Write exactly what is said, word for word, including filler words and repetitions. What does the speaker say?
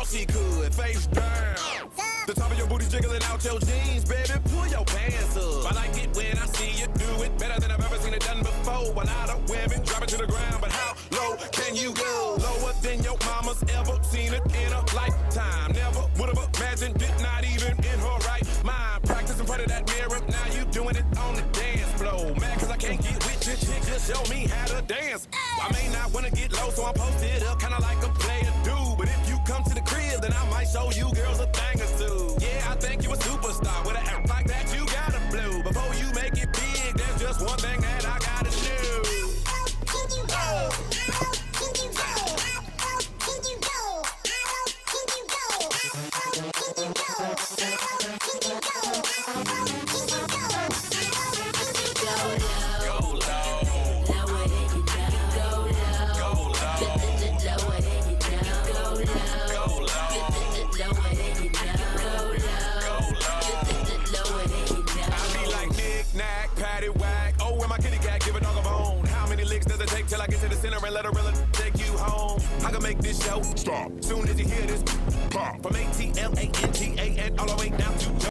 thought she could. Face down. The top of your booty jiggling out your jeans, baby. Pull your pants up. I like it when I see you do it better than I've ever seen it done before. A lot of women drop it to the ground, but how low can you go? Lower than your mama's ever seen it in a lifetime. Never would have imagined it, not even in her right mind. Practice in front of that mirror, now you doing it on the dance floor. Mad cause I can't get with your chick, just show me how to dance. I may not wanna get low, so I post it up kinda like a player do. But if you come to the crib, then I might show you girls a thing or two. Yeah, I think you a superstar. With an act like that, you gotta blow. Before you make it big, there's just one thing that I gotta do. Till I get to the center and let her really take you home. I can make this show stop soon as you hear this pop. From A T L A N T A and all the way down to